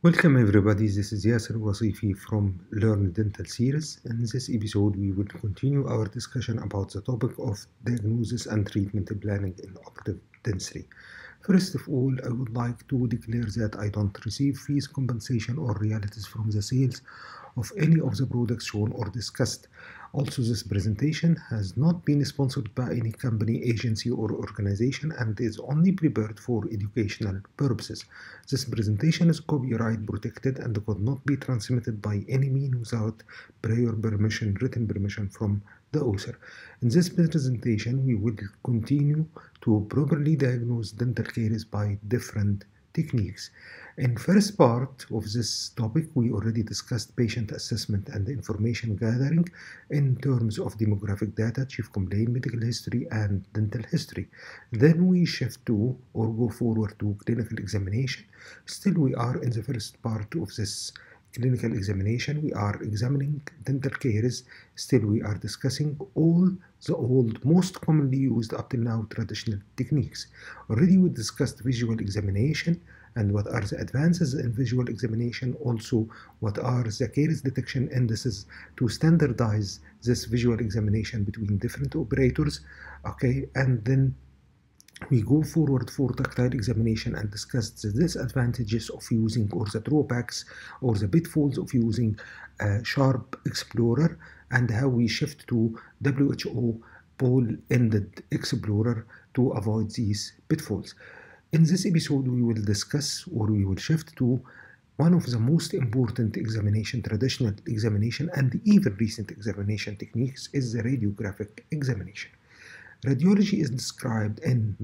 Welcome everybody, this is Yasser Wasifi from Learn Dental series. In this episode we will continue our discussion about the topic of diagnosis and treatment planning in operative dentistry. First of all, I would like to declare that I don't receive fees, compensation or royalties from the sales of any of the products shown or discussed. Also, this presentation has not been sponsored by any company, agency or organization and is only prepared for educational purposes. This presentation is copyright protected and could not be transmitted by any means without prior permission, written permission from the author. In this presentation, we will continue to properly diagnose dental caries by different techniques. In first part of this topic, we already discussed patient assessment and information gathering in terms of demographic data, chief complaint, medical history, and dental history. Then we shift to or go forward to clinical examination. Still, we are in the first part of this clinical examination. We are examining dental caries. Still, we are discussing all the old, most commonly used up till now traditional techniques. Already we discussed visual examination and what are the advances in visual examination, also what are the caries detection indices to standardize this visual examination between different operators. Okay, and then we go forward for tactile examination and discuss the disadvantages of using or the drawbacks or the pitfalls of using a sharp explorer and how we shift to WHO ball-ended explorer to avoid these pitfalls. In this episode, we will discuss or we will shift to one of the most important examination, traditional examination and even recent examination techniques is the radiographic examination. Radiology is described in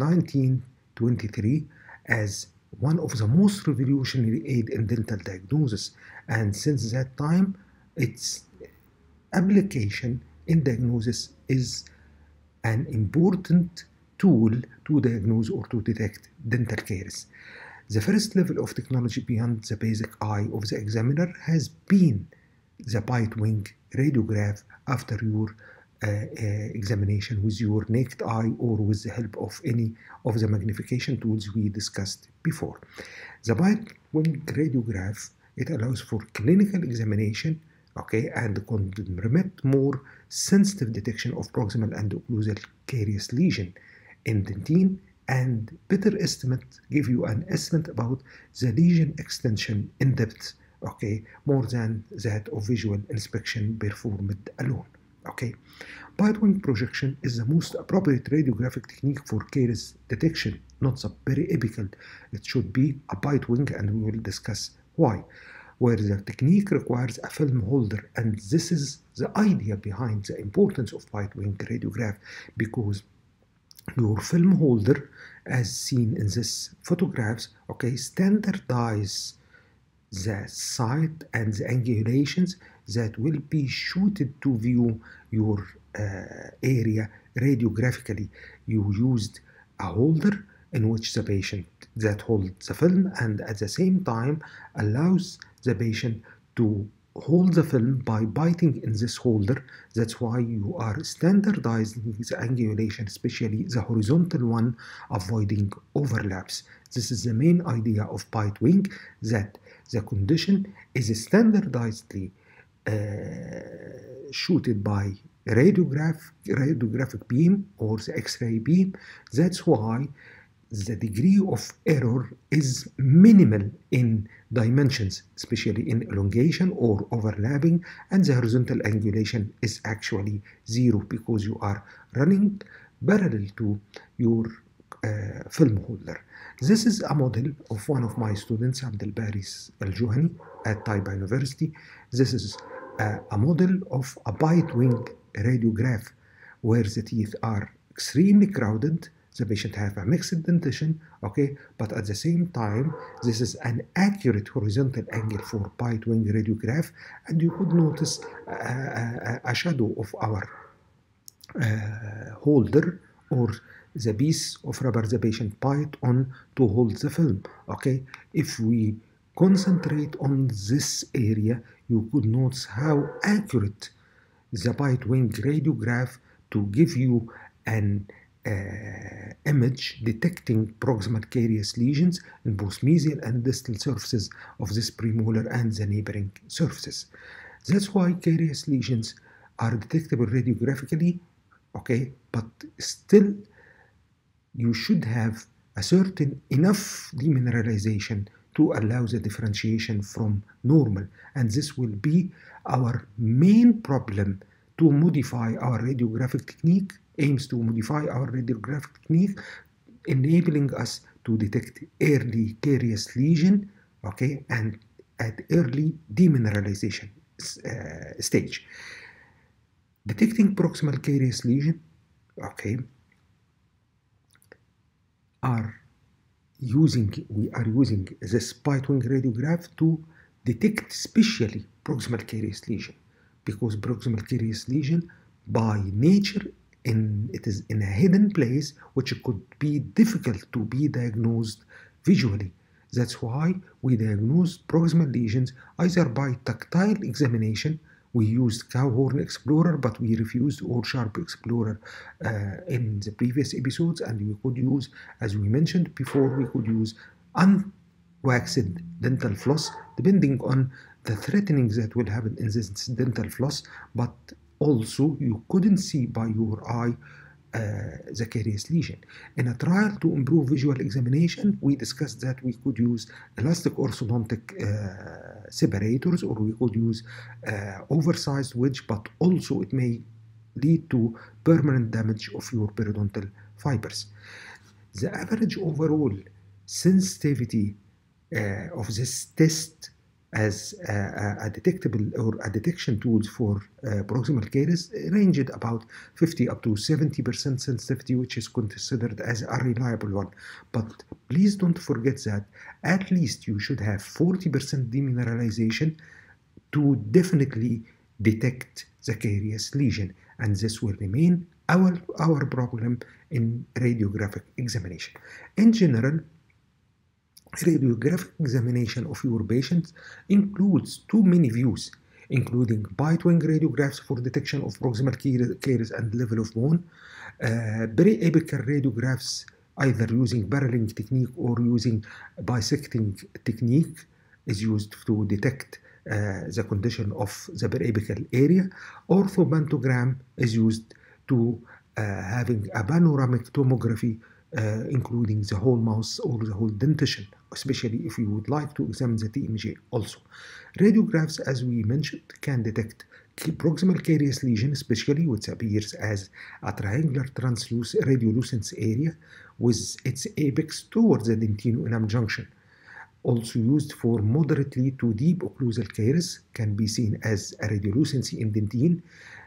1923 as one of the most revolutionary aid in dental diagnosis, and since that time, its application in diagnosis is an important tool to diagnose or to detect dental caries. The first level of technology beyond the basic eye of the examiner has been the bite wing radiograph after your examination with your naked eye or with the help of any of the magnification tools we discussed before. The bite wing radiograph, it allows for clinical examination, okay, and can permit more sensitive detection of proximal and occlusal carious lesion in dentine and better give you an estimate about the lesion extension in depth, okay, more than that of visual inspection performed alone. Okay, bite wing projection is the most appropriate radiographic technique for caries detection, not the periapical. It should be a bite wing, and we will discuss why. Where the technique requires a film holder, and this is the idea behind the importance of bite wing radiograph, because your film holder, as seen in this photographs, okay, standardize the site and the angulations that will be shooted to view your area radiographically. You used a holder in which the patient that holds the film and at the same time allows the patient to hold the film by biting in this holder. That's why you are standardizing the angulation, especially the horizontal one, avoiding overlaps. This is the main idea of bite wing, that the condition is standardizedly shooted by radiographic beam or the X-ray beam. That's why the degree of error is minimal in dimensions, especially in elongation or overlapping, and the horizontal angulation is actually zero because you are running parallel to your film holder. This is a model of one of my students, Abdel Baris Al-Juhani at Taiba University. This is a model of a bite wing radiograph where the teeth are extremely crowded. The patient have a mixed dentition, okay, but at the same time, this is an accurate horizontal angle for bite wing radiograph, and you could notice a shadow of our holder or the piece of rubber the patient bite on to hold the film, okay. If we concentrate on this area, you could notice how accurate the bite wing radiograph to give you an image detecting proximal carious lesions in both mesial and distal surfaces of this premolar and the neighboring surfaces. That's why carious lesions are detectable radiographically, okay, but still you should have a certain enough demineralization to allow the differentiation from normal, and this will be our main problem to modify our radiographic technique, aims to modify our radiographic technique, enabling us to detect early carious lesion, okay, and at early demineralization stage. Detecting proximal carious lesion, okay, we are using this bite wing radiograph to detect especially proximal carious lesion, because proximal carious lesion by nature it is in a hidden place which could be difficult to be diagnosed visually. That's why we diagnose proximal lesions either by tactile examination. We used cow horn explorer, but we refused all sharp explorer in the previous episodes, and we could use, as we mentioned before, we could use unwaxed dental floss depending on the threatening that will happen in this dental floss, but also you couldn't see by your eye the carious lesion. In a trial to improve visual examination, we discussed that we could use elastic orthodontic separators, or we could use oversized wedge, but also it may lead to permanent damage of your periodontal fibers. The average overall sensitivity of this test as a detectable or a detection tools for proximal caries ranged about 50 up to 70% sensitivity, which is considered as a reliable one. But please don't forget that at least you should have 40% demineralization to definitely detect the carious lesion, and this will remain our problem in radiographic examination. In general, radiographic examination of your patients includes too many views, including bite wing radiographs for detection of proximal caries and level of bone, periapical radiographs either using barreling technique or using bisecting technique is used to detect the condition of the periapical area. Orthodontogram is used to having a panoramic tomography including the whole mouth or the whole dentition, especially if you would like to examine the TMJ also. Radiographs, as we mentioned, can detect proximal carious lesion, especially which appears as a triangular radiolucence area with its apex towards the dentino-enamel junction. Also used for moderately to deep occlusal caries, can be seen as a radiolucency in dentine,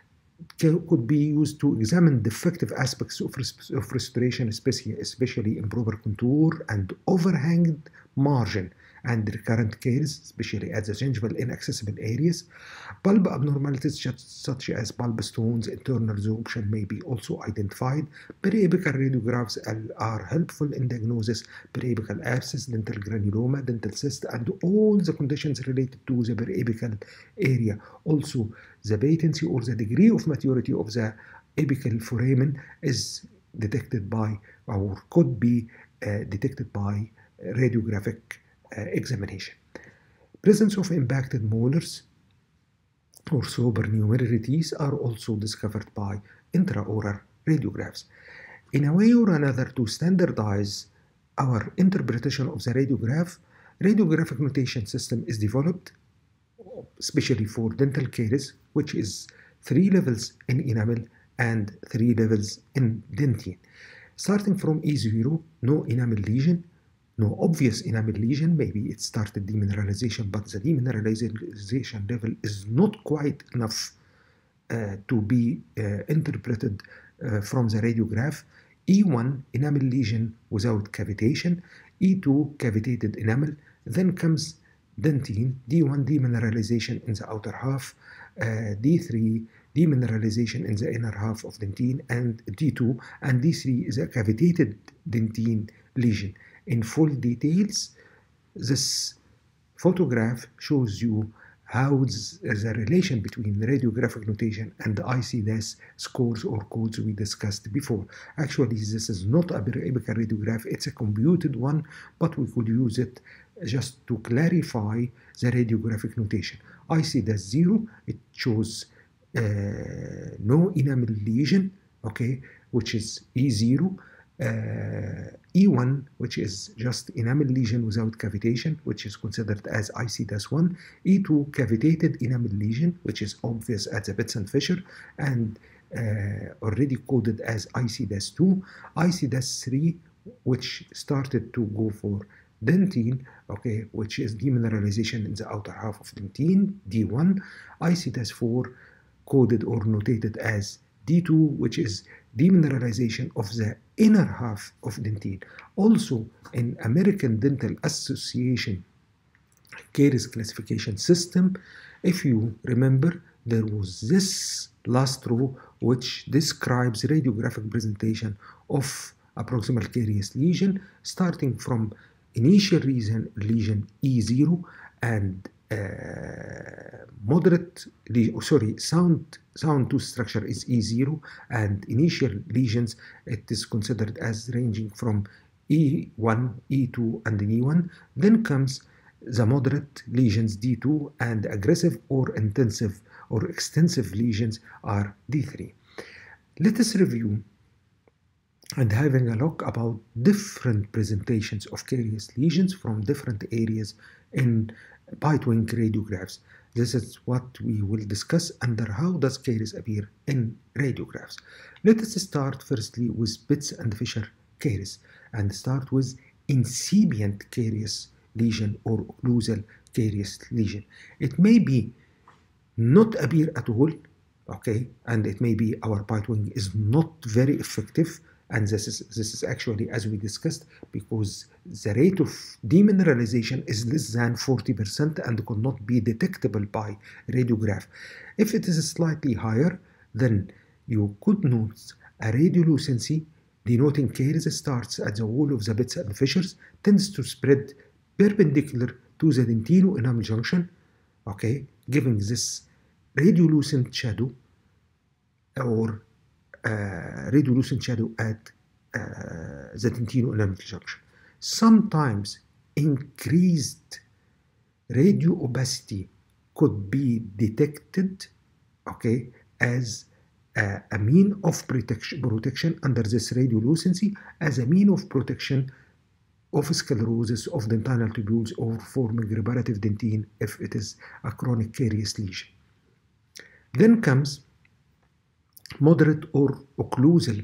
could be used to examine defective aspects of restoration, especially improper contour and overhanged margin and recurrent caries, especially at the gingival inaccessible areas. Bulb abnormalities such as bulb stones, internal resorption may be also identified. Periapical radiographs are helpful in diagnosis periapical abscess, dental granuloma, dental cyst, and all the conditions related to the periapical area. Also, the patency or the degree of maturity of the apical foramen is detected by or could be detected by radiographic examination. Presence of impacted molars or supernumeraries are also discovered by intraoral radiographs. In a way or another, to standardize our interpretation of the radiographic notation system is developed, especially for dental caries, which is 3 levels in enamel and 3 levels in dentine. Starting from E0, no enamel lesion, no obvious enamel lesion, maybe it started demineralization, but the demineralization level is not quite enough to be interpreted from the radiograph. E1, enamel lesion without cavitation. E2, cavitated enamel. Then comes dentine, D1, demineralization in the outer half. D3, demineralization in the inner half of dentine, and D2, and D3 is a cavitated dentine lesion. In full details, this photograph shows you how's the relation between the radiographic notation and the ICDS scores or codes we discussed before. Actually, this is not a periapical radiograph, it's a computed one, but we could use it just to clarify the radiographic notation. ICDS 0, it shows no enamel lesion, okay, which is E0. E1, which is just enamel lesion without cavitation, which is considered as ICDS1. E2, cavitated enamel lesion, which is obvious at the pits and fissure and already coded as ICDS2. ICDS3, which started to go for dentine, okay, which is demineralization in the outer half of dentine, D1. ICDS4, coded or notated as D2, which is demineralization of the inner half of dentine. Also, in American Dental Association caries classification system, if you remember, there was this last row which describes radiographic presentation of a proximal caries lesion, starting from initial lesion E0 and sound tooth structure is E0, and initial lesions, it is considered as ranging from E1, E2, and E1. Then comes the moderate lesions D2, and aggressive or intensive or extensive lesions are D3. Let us review and having a look about different presentations of caries lesions from different areas in bite wing radiographs. This is what we will discuss under how does caries appear in radiographs. Let us start firstly with pits and fissure caries and start with incipient caries lesion or occlusal caries lesion. It may be not appear at all, okay, and it may be our bite wing is not very effective. And this is actually, as we discussed, because the rate of demineralization is less than 40% and could not be detectable by radiograph. If it is slightly higher, then you could note a radiolucency denoting caries starts at the wall of the pits and fissures, tends to spread perpendicular to the dentino-enamel junction, okay, giving this radiolucent shadow or radiolucent shadow at the dentino-enamel junction. Sometimes increased radio opacity could be detected, okay, as a mean of protection under this radiolucency, as a mean of protection of sclerosis of dentinal tubules or forming reparative dentine if it is a chronic caries lesion. Then comes moderate occlusal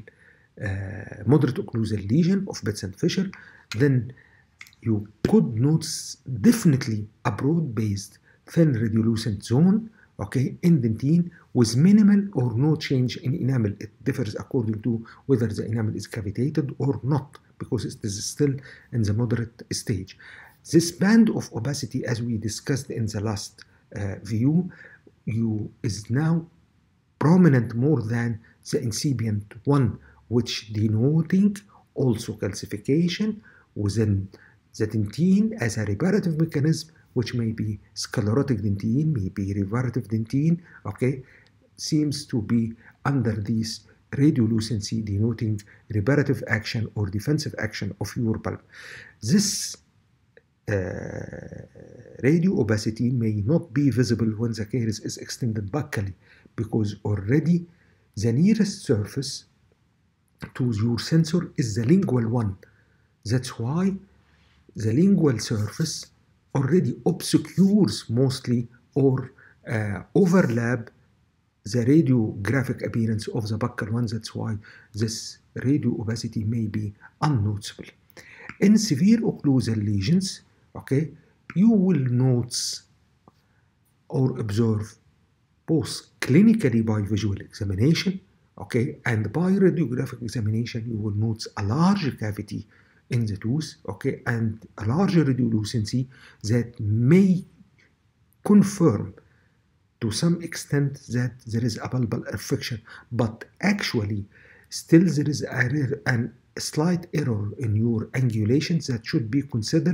lesion of pits and fissure. Then you could notice definitely a broad-based thin radiolucent zone, okay, in dentine with minimal or no change in enamel. It differs according to whether the enamel is cavitated or not, because it is still in the moderate stage. This band of opacity, as we discussed in the last view, is now prominent more than the incipient one, which denoting also calcification within the dentine as a reparative mechanism, which may be sclerotic dentine, may be reparative dentine, okay, seems to be under this radiolucency denoting reparative action or defensive action of your pulp. This radio opacity may not be visible when the caries is extended buccally, because already the nearest surface to your sensor is the lingual one. That's why the lingual surface already obscures mostly or overlap the radiographic appearance of the buccal one. That's why this radio opacity may be unnoticeable. In severe occlusal lesions, okay, you will notice or observe both clinically by visual examination, okay, and by radiographic examination, you will notice a large cavity in the tooth, okay, and a larger radiolucency that may confirm to some extent that there is a pulpal infection, but actually still there is a slight error in your angulations that should be considered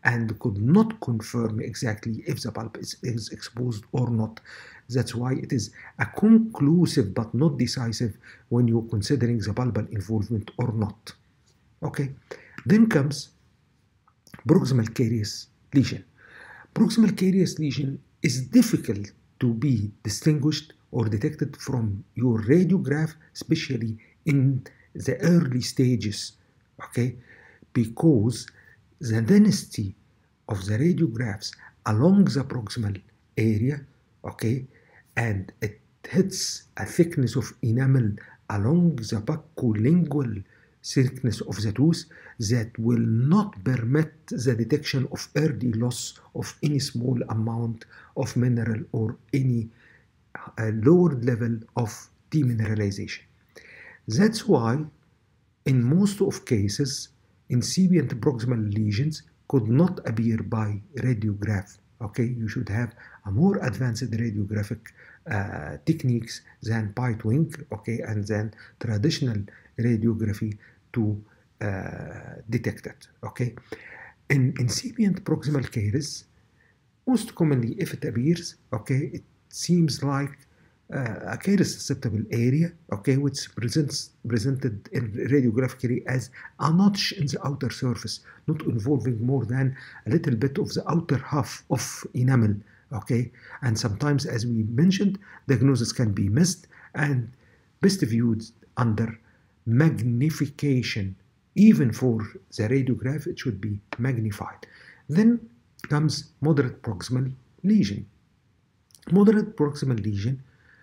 and could not confirm exactly if the pulp is exposed or not. That's why it is a conclusive but not decisive when you're considering the pulpal involvement or not. Okay, then comes proximal caries lesion. Proximal caries lesion is difficult to be distinguished or detected from your radiograph, especially in the early stages, okay, because the density of the radiographs along the proximal area, okay, and it hits a thickness of enamel along the buccolingual thickness of the tooth that will not permit the detection of early loss of any small amount of mineral or any lower level of demineralization. That's why in most of cases, incipient proximal lesions could not appear by radiograph. Okay, you should have a more advanced radiographic techniques than bite wing, okay, and then traditional radiography to detect it. Okay, in incipient proximal caries, most commonly, if it appears, okay, it seems like a caries susceptible area, okay, which presented in radiographically as a notch in the outer surface, not involving more than a little bit of the outer half of enamel, okay, and sometimes, as we mentioned, diagnosis can be missed and best viewed under magnification. Even for the radiograph, it should be magnified. Then comes moderate proximal lesion. Moderate proximal lesion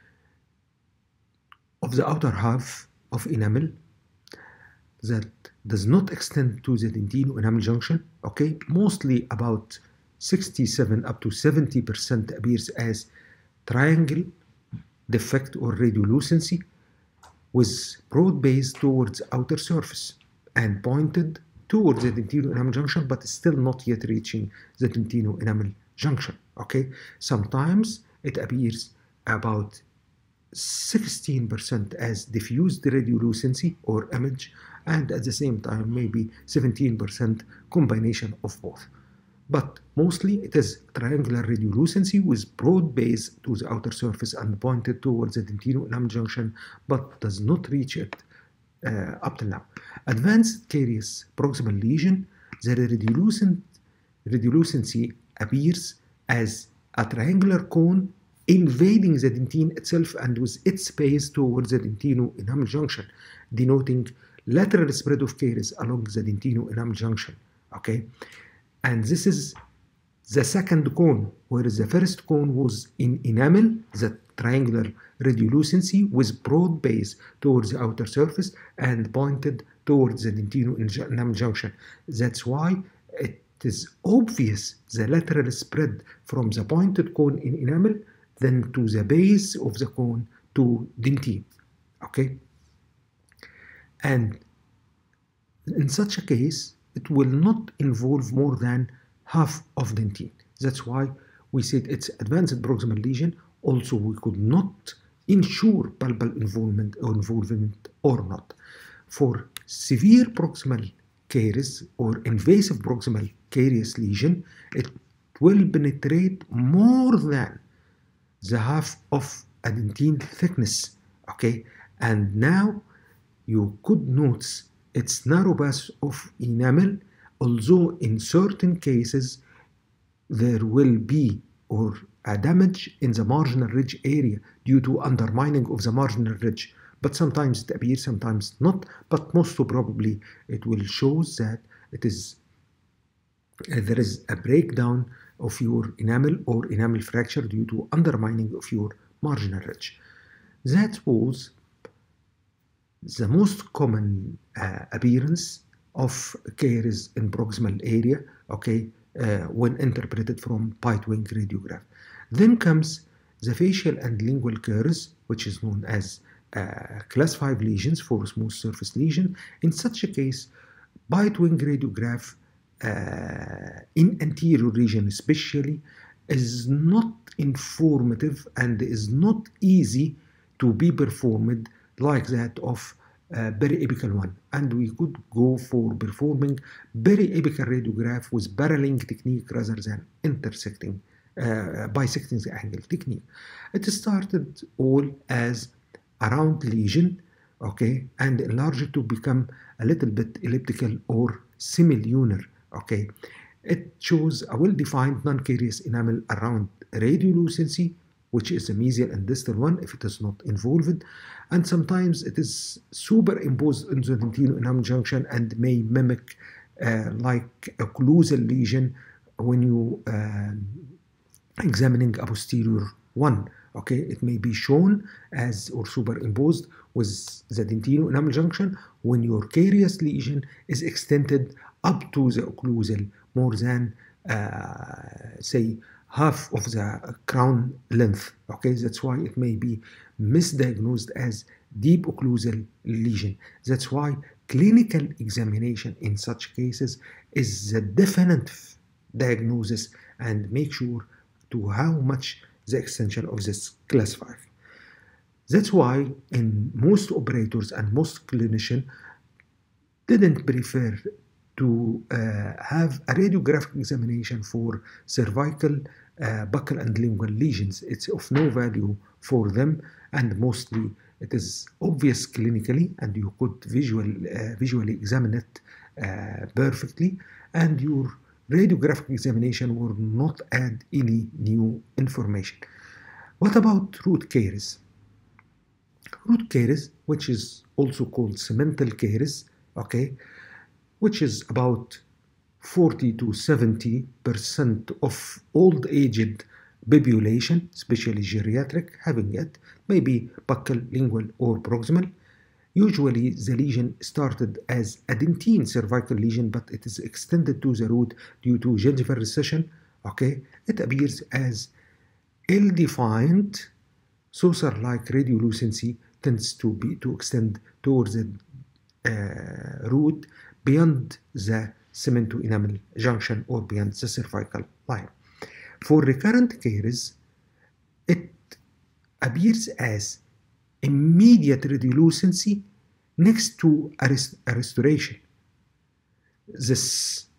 of the outer half of enamel that does not extend to the dentino-enamel junction, okay, mostly about 67 up to 70% appears as triangle defect or radiolucency with broad base towards outer surface and pointed towards the dentino-enamel junction, but still not yet reaching the dentino-enamel junction, okay? Sometimes it appears about 16% as diffused radiolucency or image, and at the same time maybe 17% combination of both. But mostly it is triangular radiolucency with broad base to the outer surface and pointed towards the dentino-enamel junction, but does not reach it up till now. Advanced caries proximal lesion, the radiolucency appears as a triangular cone invading the dentine itself and with its base towards the dentino-enamel junction, denoting lateral spread of caries along the dentino-enamel junction, okay? And this is the second cone, whereas the first cone was in enamel, the triangular radiolucency with broad base towards the outer surface and pointed towards the dentino-enamel junction. That's why it is obvious the lateral spread from the pointed cone in enamel then to the base of the cone to dentine, okay? And in such a case, it will not involve more than half of dentine. That's why we said it's advanced proximal lesion. Also, we could not ensure pulpal involvement or not. For severe proximal caries or invasive proximal caries lesion, it will penetrate more than the half of a dentine thickness, okay? And now you could notice its narrow path of enamel, although in certain cases there will be or a damage in the marginal ridge area due to undermining of the marginal ridge. But sometimes it appears, sometimes not, but most probably it will show that it is there is a breakdown of your enamel or enamel fracture due to undermining of your marginal ridge. That was the most common appearance of caries in proximal area, okay, when interpreted from bite wing radiograph. Then comes the facial and lingual caries, which is known as class 5 lesions for smooth surface lesion. In such a case, bite wing radiograph in anterior region especially is not informative and is not easy to be performed like that of periapical one, and we could go for performing periapical radiograph with paralleling technique rather than bisecting the angle technique. It started all as a round lesion, okay, and enlarged to become a little bit elliptical or semilunar, okay. It shows a well-defined non-carious enamel around radiolucency, which is the mesial and distal one if it is not involved, and sometimes it is superimposed on the dentino enamel junction and may mimic like a occlusal lesion when you examining a posterior one. Okay, it may be shown as or superimposed with the dentino enamel junction when your carious lesion is extended up to the occlusal more than say half of the crown length. Okay, that's why it may be misdiagnosed as deep occlusal lesion. That's why clinical examination in such cases is the definitive diagnosis and make sure to how much the extension of this class 5. That's why in most operators and most clinicians didn't prefer to have a radiographic examination for cervical, buccal and lingual lesions. It's of no value for them, and mostly it is obvious clinically and you could visually examine it perfectly, and your radiographic examination will not add any new information. What about root caries? Root caries, which is also called cemental caries, okay, which is about 40 to 70% of old-aged population, especially geriatric, having it, maybe buccal, lingual, or proximal. Usually, the lesion started as a dentine cervical lesion, but it is extended to the root due to gingival recession. Okay, it appears as ill-defined, saucer-like radiolucency tends to extend towards the root beyond the cemento-enamel junction or beyond the cervical line. For recurrent caries, it appears as immediate radiolucency next to a restoration. This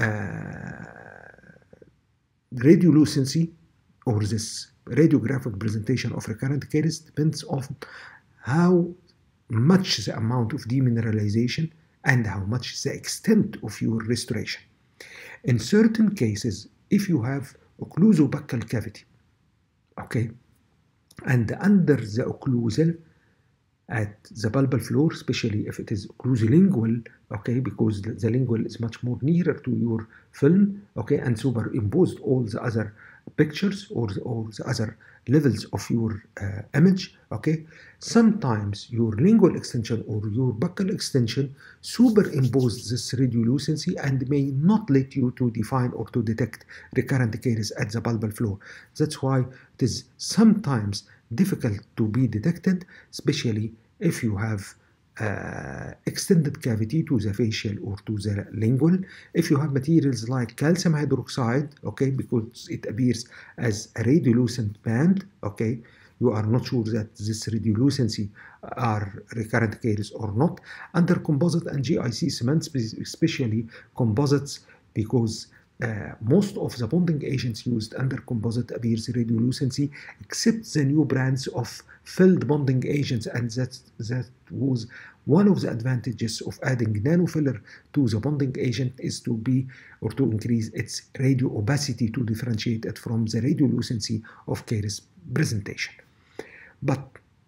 radiolucency or this radiographic presentation of recurrent caries depends on how much the amount of demineralization and how much the extent of your restoration. In certain cases, if you have occlusobuccal cavity, okay, and under the occlusal at the bulbar floor, especially if it is occlusolingual, okay, because the lingual is much more nearer to your film, okay, and superimposed all the other pictures or the other levels of your image, okay. Sometimes your lingual extension or your buccal extension superimpose this radiolucency and may not let you to define or to detect recurrent caries at the bulbar floor. That's why it is sometimes difficult to be detected, especially if you have extended cavity to the facial or to the lingual. If you have materials like calcium hydroxide, okay, because it appears as a radiolucent band, okay, you are not sure that this radiolucency are recurrent caries or not. Under composite and GIC cements, especially composites, because most of the bonding agents used under composite appears radiolucency, except the new brands of filled bonding agents, and that was one of the advantages of adding nanofiller to the bonding agent is to be or to increase its radio opacity to differentiate it from the radiolucency of caries presentation. But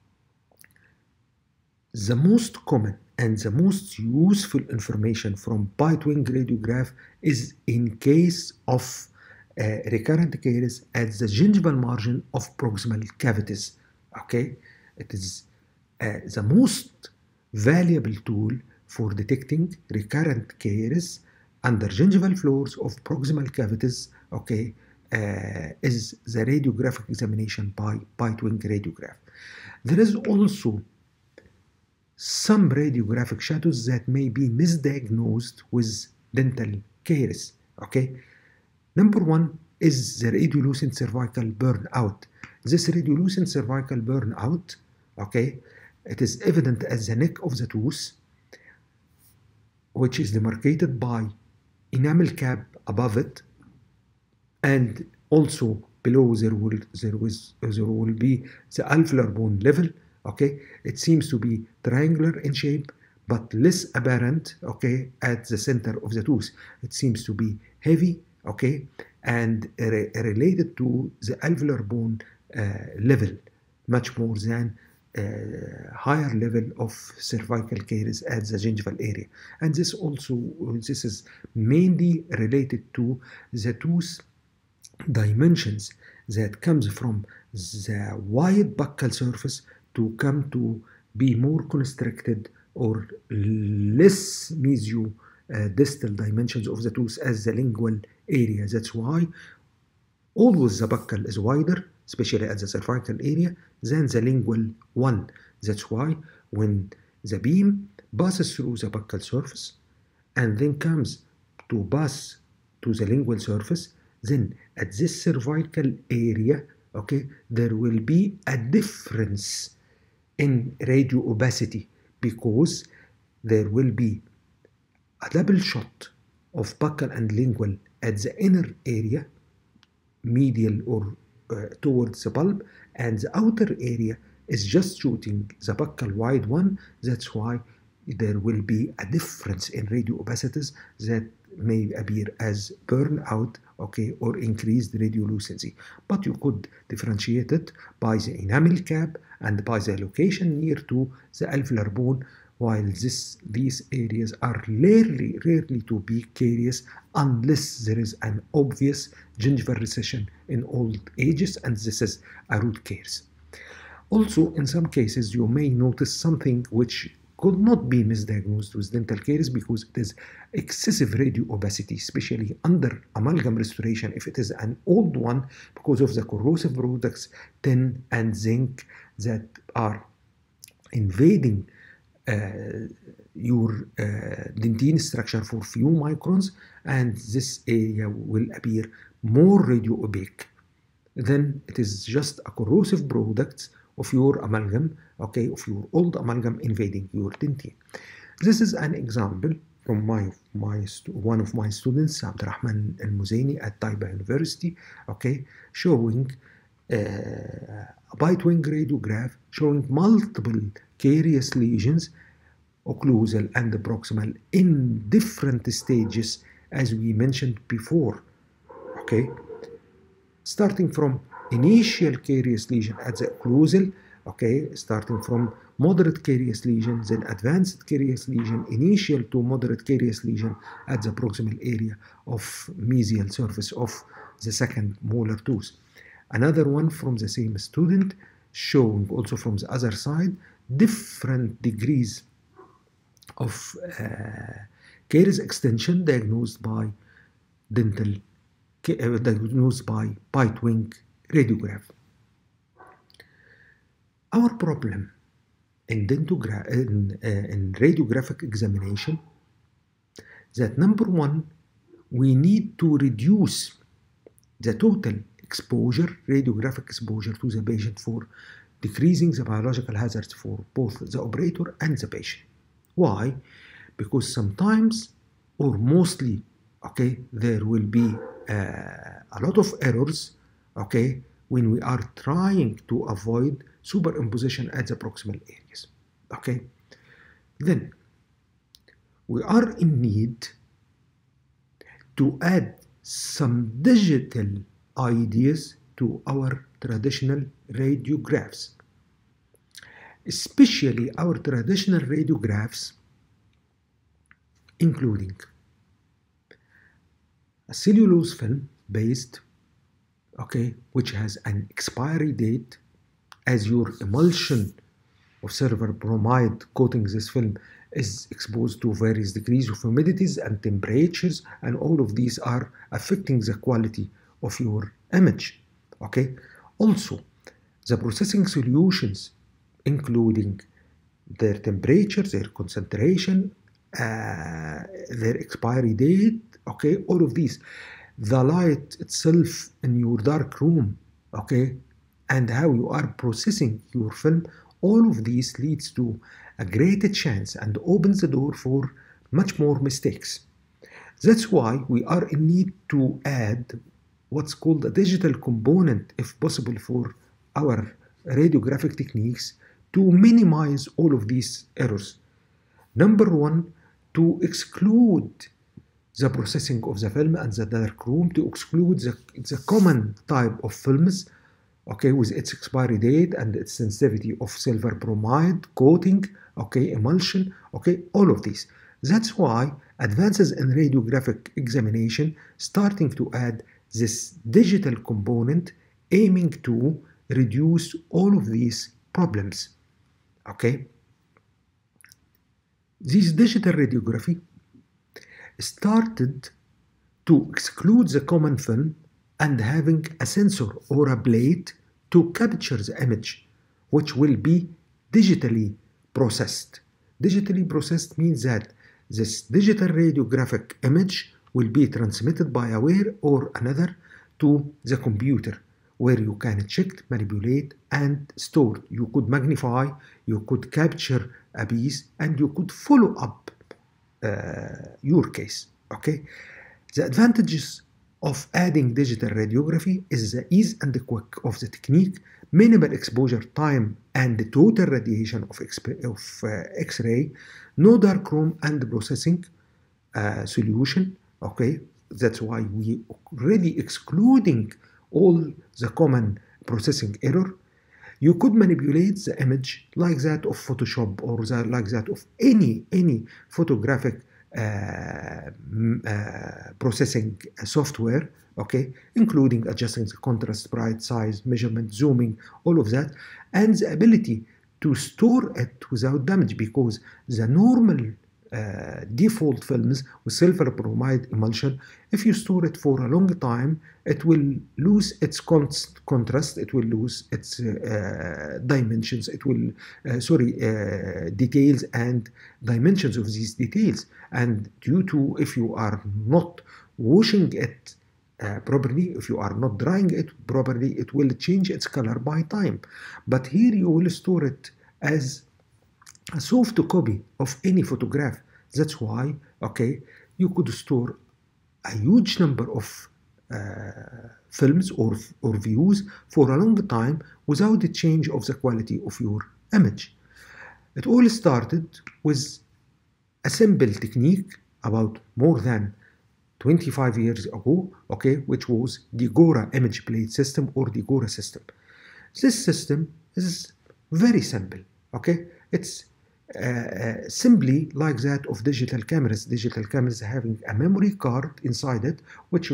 the most common and the most useful information from bite wing radiograph is in case of recurrent caries at the gingival margin of proximal cavities. Okay, it is the most valuable tool for detecting recurrent caries under gingival floors of proximal cavities. Okay, is the radiographic examination by bite wing radiograph. There is also some radiographic shadows that may be misdiagnosed with dental caries. Okay, number one is the radiolucent cervical burnout. This radiolucent cervical burnout, okay, It is evident at the neck of the tooth, which is demarcated by enamel cap above it, and also below there will be the alveolar bone level. Okay, it seems to be triangular in shape, but less apparent. Okay, at the center of the tooth, it seems to be heavy. Okay, and related to the alveolar bone level, much more than higher level of cervical caries at the gingival area. And this is mainly related to the tooth dimensions that comes from the wide buccal surface to come to be more constricted or less mesio-distal dimensions of the tooth as the lingual area. That's why always the buccal is wider, especially at the cervical area, than the lingual one. That's why when the beam passes through the buccal surface and then comes to pass to the lingual surface, then at this cervical area, okay, there will be a difference in radio opacity because there will be a double shot of buccal and lingual at the inner area, medial or towards the bulb, and the outer area is just shooting the buccal wide one. That's why there will be a difference in radio opacities that may appear as burnout, okay, or increased radiolucency. But you could differentiate it by the enamel cap and by the location near to the alveolar bone, while these areas are rarely to be carious unless there is an obvious gingival recession in old ages, and this is a root caries. Also, in some cases, you may notice something which could not be misdiagnosed with dental caries because it is excessive radio opacity, especially under amalgam restoration if it is an old one, because of the corrosive products, tin and zinc, that are invading your dentine structure for few microns, and this area will appear more radio opaque. Then it is just a corrosive product of your amalgam, okay, of your old amalgam invading your dentine. This is an example from one of my students, Abdurrahman Al-Muzaini at Taiba University, okay, showing a bite-wing radiograph showing multiple carious lesions, occlusal and proximal, in different stages as we mentioned before, okay, starting from initial carious lesion at the occlusal, okay, starting from moderate carious lesion, then advanced carious lesion, initial to moderate carious lesion at the proximal area of mesial surface of the second molar tooth. Another one from the same student showing also from the other side different degrees of caries extension diagnosed by bite-wing radiograph. Our problem in radiographic examination that number one, we need to reduce the total exposure, radiographic exposure to the patient for decreasing the biological hazards for both the operator and the patient. Why? Because sometimes or mostly, okay, there will be a lot of errors, okay, when we are trying to avoid superimposition at the proximal areas, okay. Then we are in need to add some digital ideas to our traditional radiographs, especially our traditional radiographs, including a cellulose film based, okay, which has an expiry date, as your emulsion of silver bromide coating this film is exposed to various degrees of humidities and temperatures, and all of these are affecting the quality of your image, okay. Also, the processing solutions, including their temperature, their concentration, their expiry date, okay, all of these, the light itself in your dark room, okay, and how you are processing your film, All of these leads to a greater chance and opens the door for much more mistakes. That's why we are in need to add what's called a digital component, if possible, for our radiographic techniques to minimize all of these errors. Number one, to exclude the processing of the film and the darkroom, to exclude the common type of films, okay, with its expiry date and its sensitivity of silver bromide, coating, okay, emulsion, okay, all of these. That's why advances in radiographic examination starting to add this digital component aiming to reduce all of these problems, okay? This digital radiography started to exclude the common film and having a sensor or a plate to capture the image, which will be digitally processed. Digitally processed means that this digital radiographic image will be transmitted by a way or another to the computer, where you can check, manipulate, and store. You could magnify, you could capture a piece, and you could follow up your case, okay? The advantages of adding digital radiography is the ease and the quick of the technique, minimal exposure time and the total radiation of X-ray, no darkroom and processing solution, okay? That's why we already excluding all the common processing error. You could manipulate the image like that of Photoshop or like that of any photographic processing software, okay, including adjusting the contrast, bright, size, measurement, zooming, all of that, and the ability to store it without damage, because the normal default films with silver bromide emulsion, if you store it for a long time, it will lose its contrast, it will lose its dimensions, it will, details and dimensions of these details. And due to, if you are not washing it properly, if you are not drying it properly, it will change its color by time. But here you will store it as a soft copy of any photograph. That's why, okay, you could store a huge number of films or views for a long time without the change of the quality of your image. It all started with a simple technique about more than 25 years ago, okay, which was the Gora image plate system or the Gora system. This system is very simple, okay? It's simply like that of digital cameras. Digital cameras having a memory card inside it, which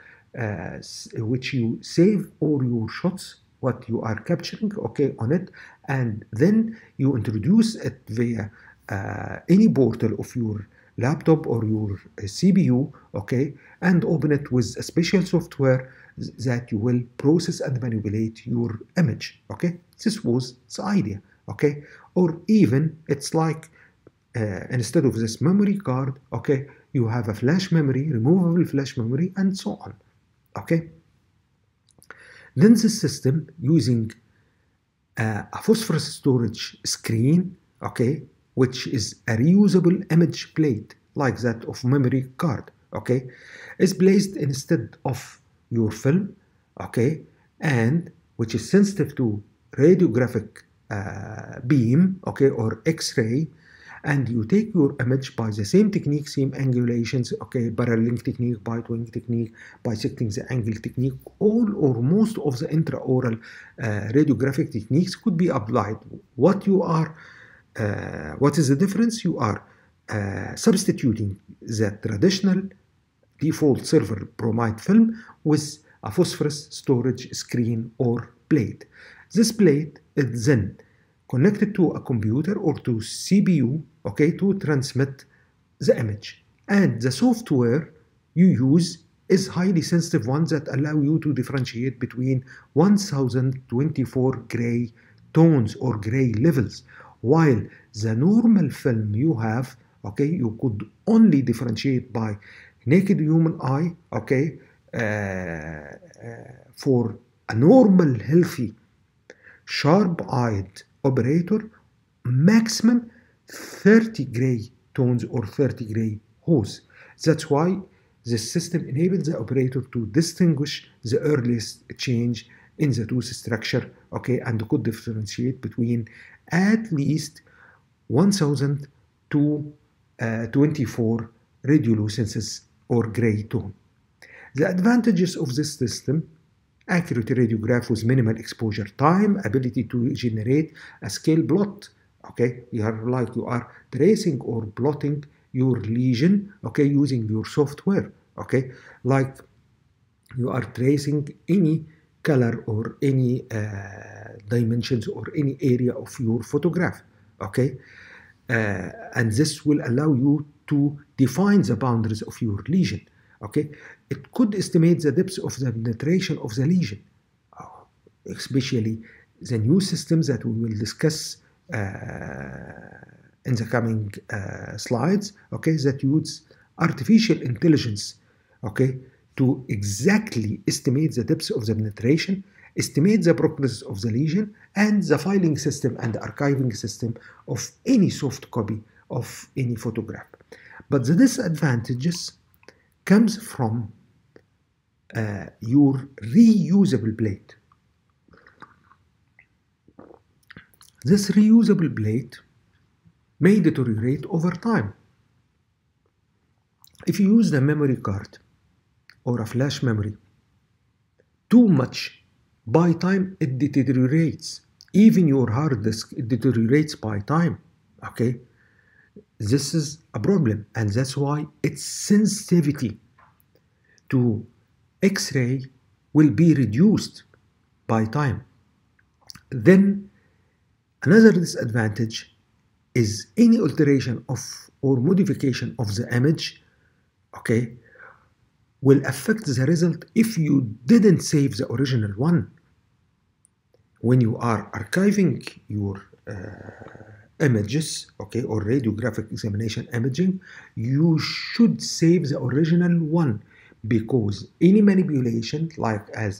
you save all your shots, what you are capturing, okay, on it, and then you introduce it via any portal of your laptop or your CPU, okay, and open it with a special software that you will process and manipulate your image, okay? This was the idea, okay? Or even it's like instead of this memory card, okay, you have a flash memory, removable flash memory, and so on, okay? Then this system using a phosphorus storage screen, okay, which is a reusable image plate like that of memory card, okay, is placed instead of your film, okay, and which is sensitive to radiographic beam, okay, or X-ray, and you take your image by the same technique, same angulations, okay, paralleling technique, bite-wing technique, bisecting the angle technique, all or most of the intraoral radiographic techniques could be applied. What is the difference? You are substituting the traditional default silver bromide film with a phosphorus storage screen or plate. This plate is then connected to a computer or to CPU, okay, to transmit the image. And the software you use is highly sensitive ones that allow you to differentiate between 1024 gray tones or gray levels, while the normal film you have, okay, you could only differentiate by naked human eye, okay, for a normal, healthy, sharp-eyed, operator maximum 30 gray tones or 30 gray hues. That's why this system enables the operator to distinguish the earliest change in the tooth structure, okay, and could differentiate between at least 1000 to 24 radiolucences or gray tone. The advantages of this system: accurate radiograph with minimal exposure time, ability to generate a scale plot. Okay, you are tracing or plotting your lesion, okay, using your software. Okay, like you are tracing any color or any dimensions or any area of your photograph. Okay, and this will allow you to define the boundaries of your lesion. Okay, it could estimate the depth of the penetration of the lesion, especially the new systems that we will discuss in the coming slides. Okay, that use artificial intelligence, okay, to exactly estimate the depth of the penetration, estimate the prognosis of the lesion, and the filing system and archiving system of any soft copy of any photograph. But the disadvantages comes from your reusable plate. This reusable plate may deteriorate over time. If you use a memory card or a flash memory too much, by time it deteriorates. Even your hard disk, it deteriorates by time. Okay, this is a problem, and that's why its sensitivity to X-ray will be reduced by time. Then another disadvantage is any alteration of or modification of the image, okay, will affect the result if you didn't save the original one. When you are archiving your images, okay, or radiographic examination imaging, you should save the original one, because any manipulation, like as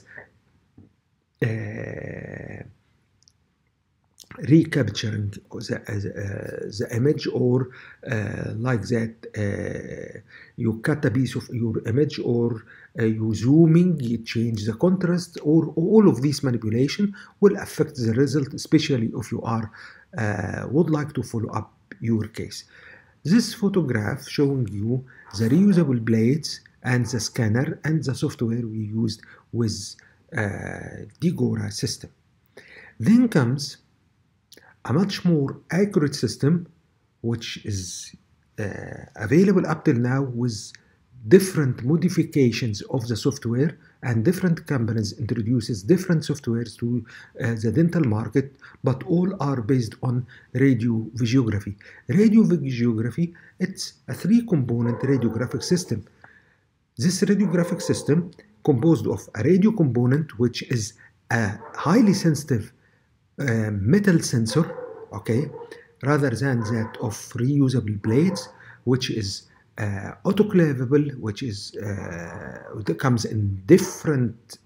recapturing the image, or like that you cut a piece of your image, or you zooming, you change the contrast, or all of these manipulation will affect the result, especially if you are would like to follow up your case. This photograph showing you the reusable blades and the scanner and the software we used with Digora system. Then comes a much more accurate system, which is available up till now with different modifications of the software, and different companies introduces different softwares to the dental market, but all are based on radiovisiography. Radiovisiography, it's a 3-component radiographic system. This radiographic system composed of a radio component, which is a highly sensitive metal sensor, okay, rather than that of reusable blades, which is autoclavable, which is comes in different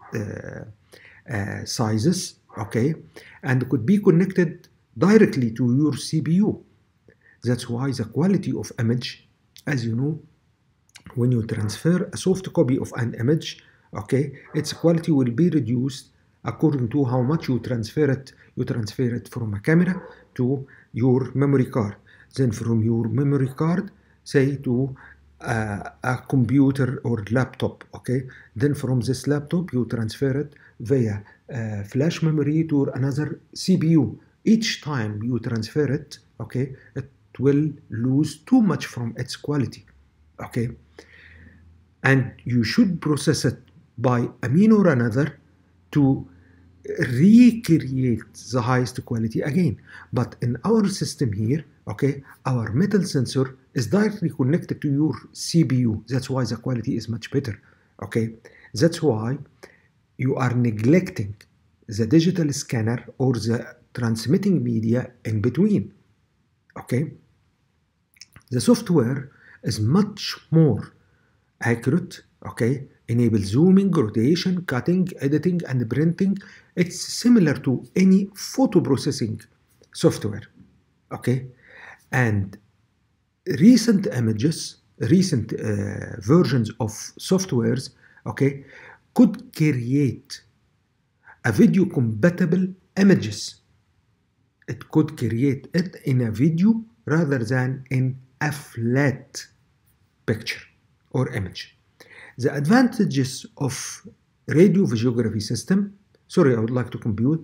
sizes, okay, and could be connected directly to your CPU. That's why the quality of image, as you know, when you transfer a soft copy of an image, okay, its quality will be reduced according to how much you transfer it. You transfer it from a camera to your memory card, then from your memory card, say, to a computer or laptop, okay, then from this laptop you transfer it via flash memory to another CPU. Each time you transfer it, okay, it will lose too much from its quality, okay, and you should process it by a mean or another to recreate the highest quality again. But in our system here, okay, our metal sensor is directly connected to your CPU. That's why the quality is much better, okay. That's why you are neglecting the digital scanner or the transmitting media in between, okay. The software is much more accurate, okay, enable zooming, rotation, cutting, editing, and printing. It's similar to any photo processing software, okay? And recent images, recent versions of softwares, okay, could create a video compatible images. It could create it in a video rather than in a flat picture or image. The advantages of radiovisiography system, sorry, I would like to continue.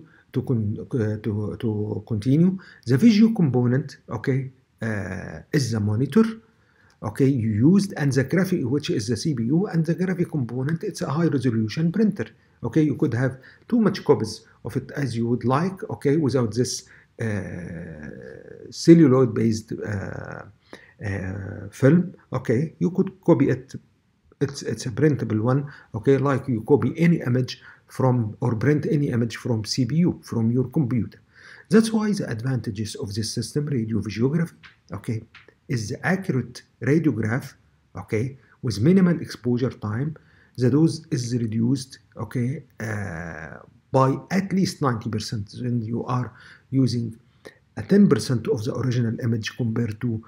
The visual component, okay, is the monitor, okay, you used, and the graphic, which is the CPU, and the graphic component, it's a high resolution printer. Okay, you could have too much copies of it as you would like, okay, without this celluloid based film. Okay, you could copy it. It's a printable one, okay, like you copy any image from or print any image from CPU, from your computer. That's why the advantages of this system, radiovisiography, okay, is the accurate radiograph, okay, with minimal exposure time. The dose is reduced, okay, by at least 90% when you are using a 10% of the original image compared to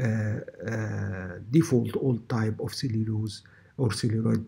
default old type of cellulose or celluloid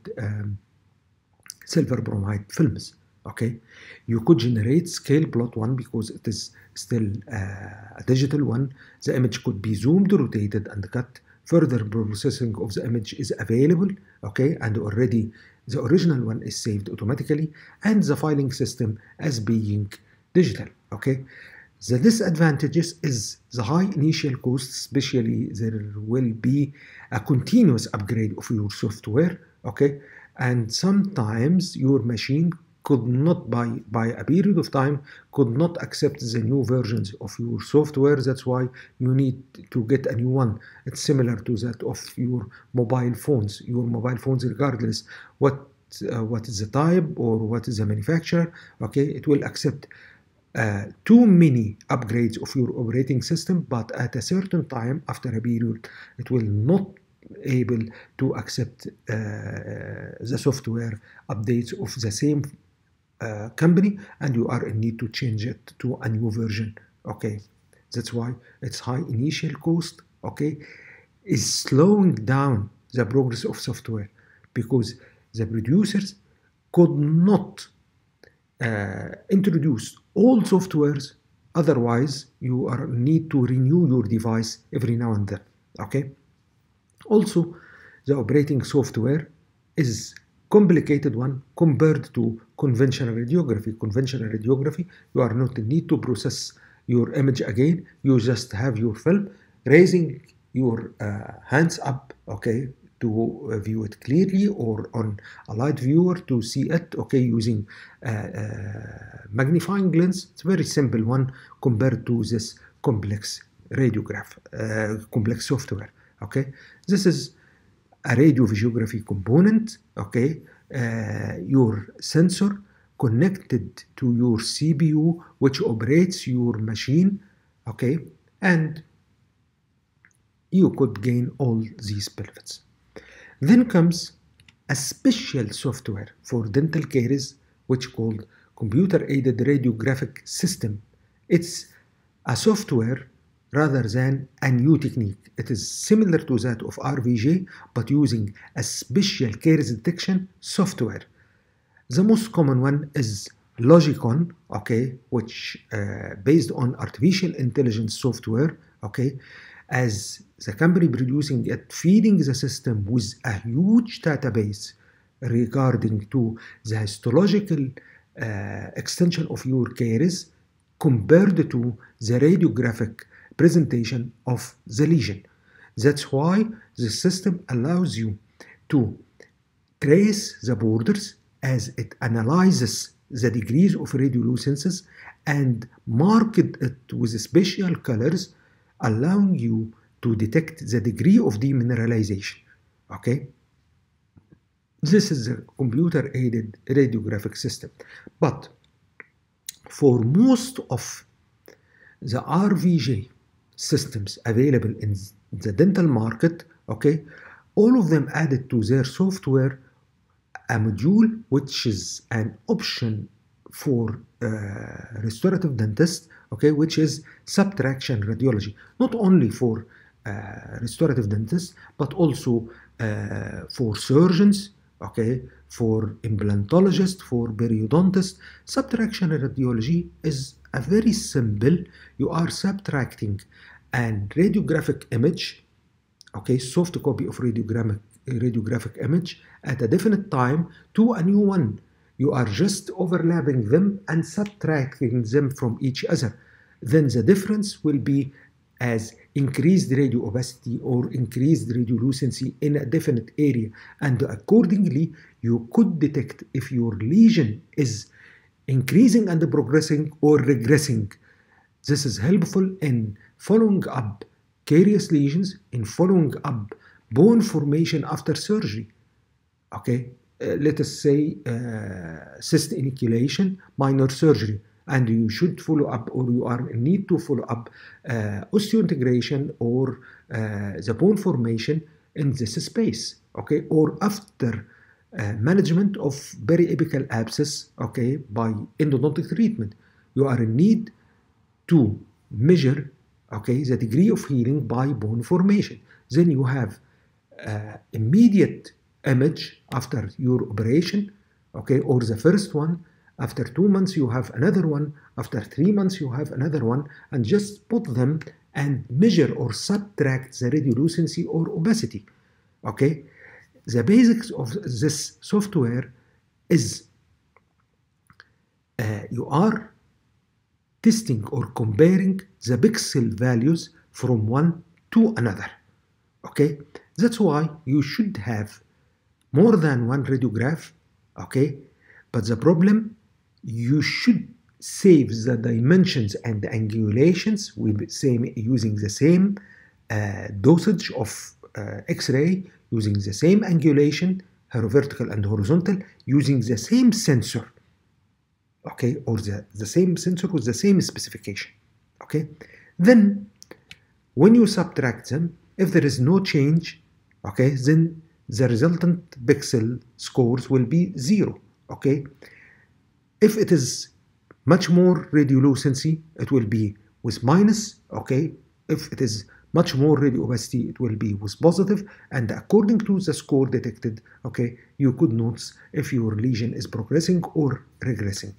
silver bromide films. Okay, you could generate scale plot one because it is still a digital one. The image could be zoomed, rotated, and cut. Further processing of the image is available, okay, and already the original one is saved automatically, and the filing system as being digital, okay. The disadvantages is the high initial cost, especially there will be a continuous upgrade of your software, okay, and sometimes your machine could not, by a period of time, could not accept the new versions of your software. That's why you need to get a new one. It's similar to that of your mobile phones. Your mobile phones, regardless what is the type or what is the manufacturer, okay, it will accept too many upgrades of your operating system, but at a certain time, after a period, it will not able to accept the software updates of the same company, and you are in need to change it to a new version. Okay, that's why it's high initial cost, okay, is slowing down the progress of software because the producers could not introduce all softwares, otherwise you are need to renew your device every now and then. Okay, also the operating software is complicated one compared to conventional radiography. Conventional radiography, you are not in need to process your image again. You just have your film, raising your hands up, okay, to view it clearly, or on a light viewer to see it, okay, using magnifying lens. It's a very simple one compared to this complex radiograph, complex software. Okay, this is a radiovisiography component, okay, your sensor connected to your CPU, which operates your machine, okay, and you could gain all these benefits. Then comes a special software for dental caries, which called computer-aided radiographic system. It's a software rather than a new technique. It is similar to that of RVJ, but using a special caries detection software. The most common one is Logicon, okay, which based on artificial intelligence software, okay, as the company producing it, feeding the system with a huge database regarding to the histological extension of your caries compared to the radiographic presentation of the lesion. That's why the system allows you to trace the borders as it analyzes the degrees of radiolucences and mark it with special colors, allowing you to detect the degree of demineralization. Okay, this is a computer-aided radiographic system. But for most of the RVJ systems available in the dental market, okay, all of them added to their software a module which is an option for restorative dentists, okay, which is subtraction radiology, not only for restorative dentists, but also for surgeons, okay, for implantologists, for periodontists. Subtraction radiology is a very simple. You are subtracting an radiographic image, okay, soft copy of radiographic image at a definite time to a new one. You are just overlapping them and subtracting them from each other. Then the difference will be as increased radio opacity or increased radiolucency in a definite area, and accordingly you could detect if your lesion is increasing and progressing or regressing. This is helpful in following up caries lesions, in following up bone formation after surgery. Okay, let us say cyst inoculation, minor surgery, and you should follow up, or you are in need to follow up osseointegration or the bone formation in this space, okay, or after management of periapical abscess, okay, by endodontic treatment. You are in need to measure, okay, the degree of healing by bone formation. Then you have immediate image after your operation, okay, or the first one. After 2 months you have another one, after 3 months you have another one, and just put them and measure or subtract the radiolucency or opacity. Okay, the basics of this software is you are testing or comparing the pixel values from one to another. Okay, that's why you should have more than one radiograph. Okay, but the problem, you should save the dimensions and the angulations with using the same dosage of X-ray, using the same angulation, vertical and horizontal, using the same sensor, okay, or the same sensor with the same specification. Okay, then when you subtract them, if there is no change, okay, then the resultant pixel scores will be 0. Okay, if it is much more radiolucency, it will be with minus. Okay, if it is much more radio opacity, it will be with positive, and according to the score detected, okay, you could notice if your lesion is progressing or regressing.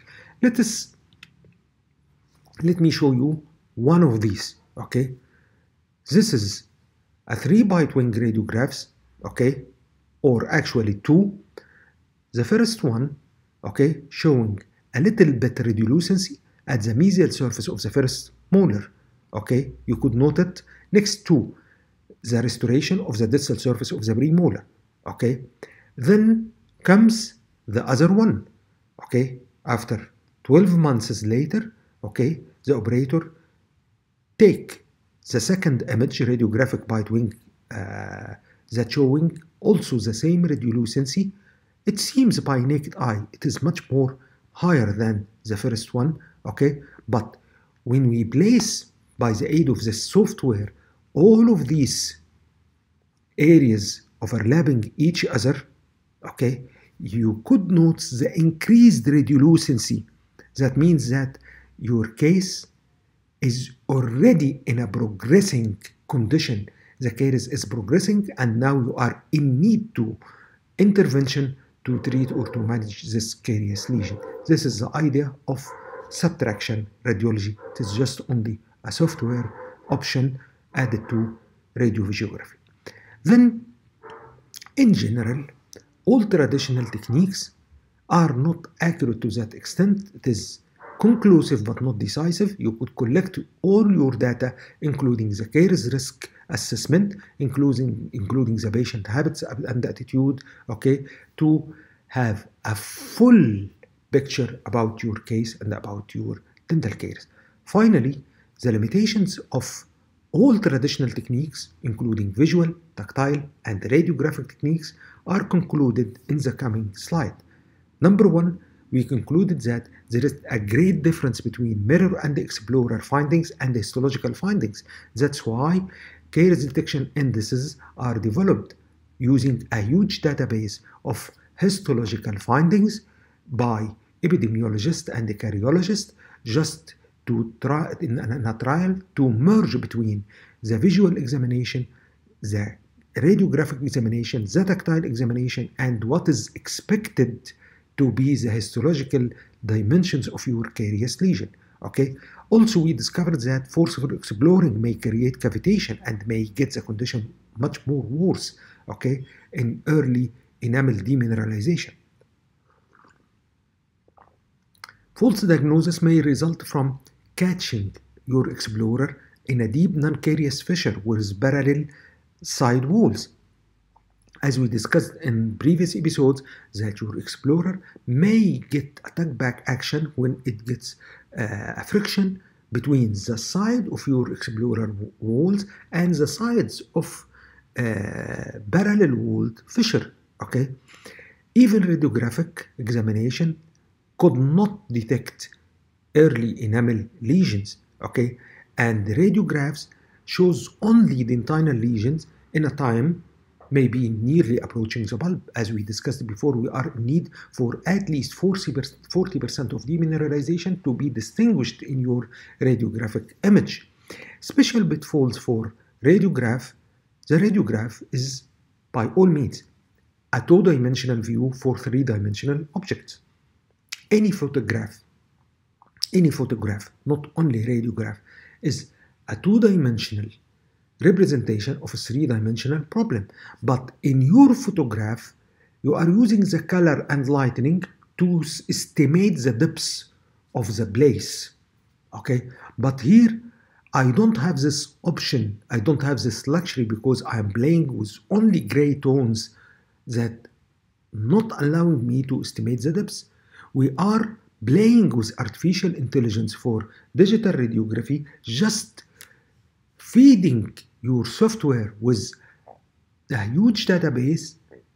Let me show you one of these. Okay, this is a 3-bite-wing radiographs, okay, or actually 2. The first one, okay, showing a little bit radiolucency at the mesial surface of the first molar. Okay, you could note it next to the restoration of the distal surface of the premolar. Okay, then comes the other one. Okay, after 12 months later, okay, the operator take the second image, radiographic bite wing, that showing also the same radiolucency. It seems by naked eye it is much more higher than the first one, okay, but when we place by the aid of this software all of these areas overlapping each other, okay, you could notice the increased radiolucency. That means that your case is already in a progressing condition. The caries is progressing, and now you are in need to intervention to treat or to manage this caries lesion. This is the idea of subtraction radiology. It is just only a software option added to radiovisiography. Then, in general, all traditional techniques are not accurate to that extent. It is conclusive but not decisive. You could collect all your data, including the caries risk assessment, including the patient habits and attitude, okay, to have a full picture about your case and about your dental caries. Finally, the limitations of all traditional techniques, including visual, tactile, and radiographic techniques, are concluded in the coming slide. Number one, we concluded that there is a great difference between mirror and explorer findings and histological findings. That's why caries detection indices are developed using a huge database of histological findings by epidemiologists and cariologists, just to try in a trial to merge between the visual examination, the radiographic examination, the tactile examination, and what is expected to be the histological dimensions of your caries lesion. Okay. Also, we discovered that forceful exploring may create cavitation and may get the condition much more worse. Okay, in early enamel demineralization. False diagnosis may result from catching your explorer in a deep non-carious fissure with parallel side walls. As we discussed in previous episodes, that your explorer may get a tug-back action when it gets a friction between the side of your explorer walls and the sides of parallel walled fissure. Okay, even radiographic examination could not detect early enamel lesions. Okay, and the radiographs shows only dentinal lesions in a time maybe nearly approaching the bulb. As we discussed before, we are in need for at least 40% of demineralization to be distinguished in your radiographic image. Special pitfalls for radiograph. The radiograph is by all means a two-dimensional view for three-dimensional objects. Any photograph, not only radiograph, is a two-dimensional representation of a three-dimensional problem. But in your photograph, you are using the color and lightning to estimate the depths of the place. Okay, but here I don't have this option, I don't have this luxury, because I am playing with only gray tones that not allowing me to estimate the depths. We are playing with artificial intelligence for digital radiography, just feeding your software with a huge database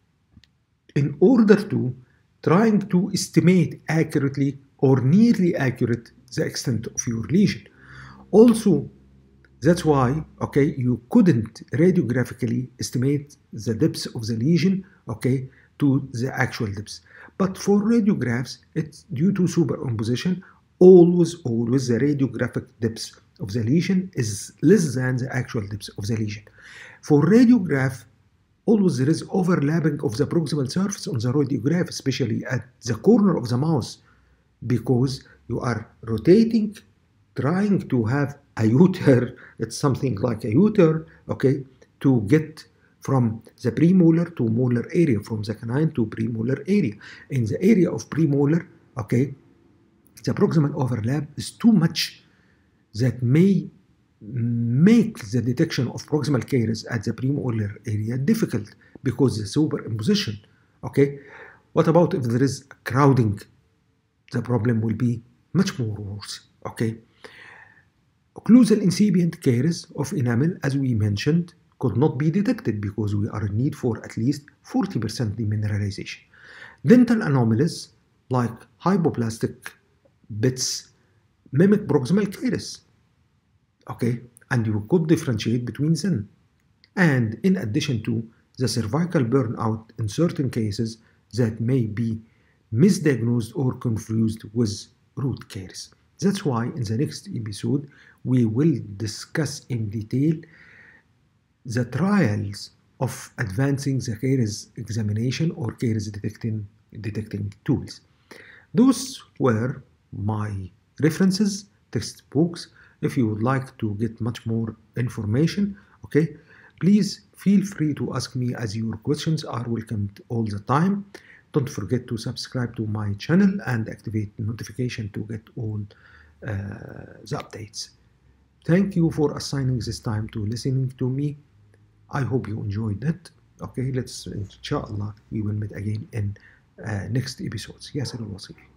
in order to trying to estimate accurately or nearly accurate the extent of your lesion. Also, that's why, okay, you couldn't radiographically estimate the depths of the lesion, okay, to the actual depths. But for radiographs, it's due to superimposition. Always the radiographic depths of the lesion is less than the actual depths of the lesion. For radiograph, always there is overlapping of the proximal surface on the radiograph, especially at the corner of the mouse, because you are rotating, trying to have a U-turn, it's something like a U-turn, okay, to get from the premolar to molar area, from the canine to premolar area. In the area of premolar, okay, the proximal overlap is too much that may make the detection of proximal caries at the premolar area difficult because the superimposition. Okay, what about if there is crowding? The problem will be much more worse. Okay, occlusal incipient caries of enamel, as we mentioned, could not be detected because we are in need for at least 40% demineralization. Dental anomalies like hypoplastic bits mimic proximal caries. Okay, and you could differentiate between them. And in addition to the cervical burnout in certain cases that may be misdiagnosed or confused with root caries. That's why in the next episode we will discuss in detail the trials of advancing the caries examination or caries detecting tools. Those were my references, textbooks. If you would like to get much more information, okay, please feel free to ask me, as your questions are welcomed all the time. Don't forget to subscribe to my channel and activate the notification to get all the updates. Thank you for assigning this time to listening to me. I hope you enjoyed it. Okay, let's, inshallah, we will meet again in next episodes. Yes, it will see.